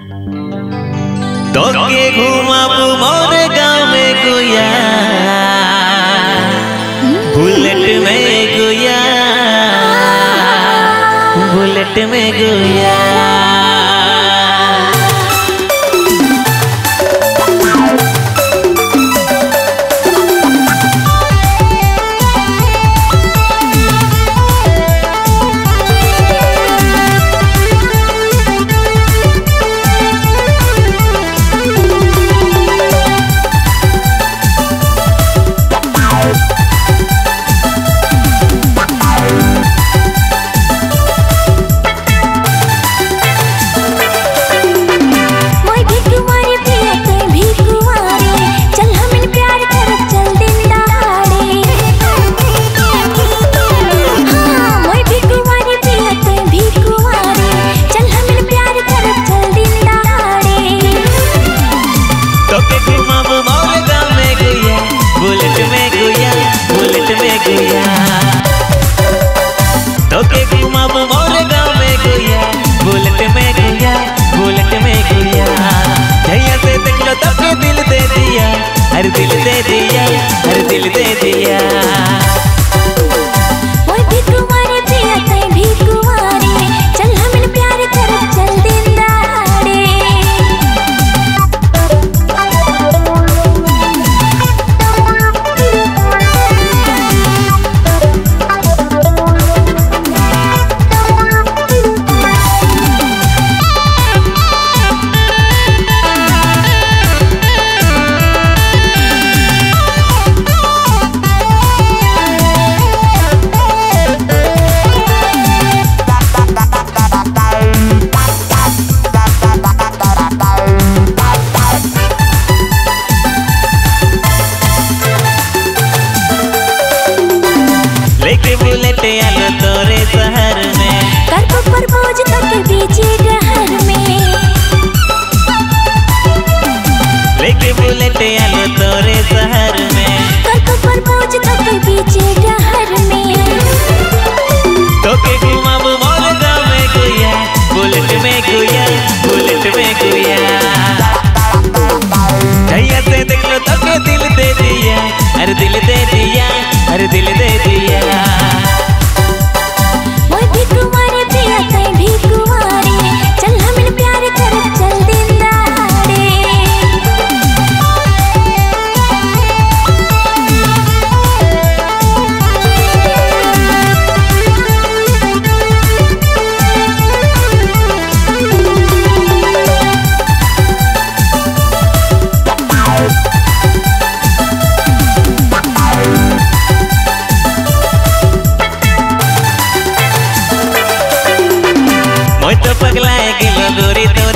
तो के घुमाब मोर गाँव में गुया, बुलेट में गुया, बुलेट में गुया। तो के घुमाब मोर गाँव में गुया, बुलेट में गुया, बुलेट में गुया। जैया से देख लो तब के दिल दे दिया, हर दिल दे दिया, हर दिल दे दिया। लेके बुलेट आलो तोरे शहर में, करको प्रपोज तक बीच डहर में। लेके बुलेट आलो तोरे शहर में, करको प्रपोज तक बीच डहर में। तो के घुमाब मोर गाँव में गुया, बुलेट में गुया, बुलेट में गुया। जैया से देख लो तब के दिल दे दिया, हर दिल दे दिया, हर दिल दे दिया। मोय भी कुंवारे पिया तै भी कुंवारे, चल हमिन प्यार कर चल दिन दहाड़े। मैं तो पगलाए गेलो गोरी तो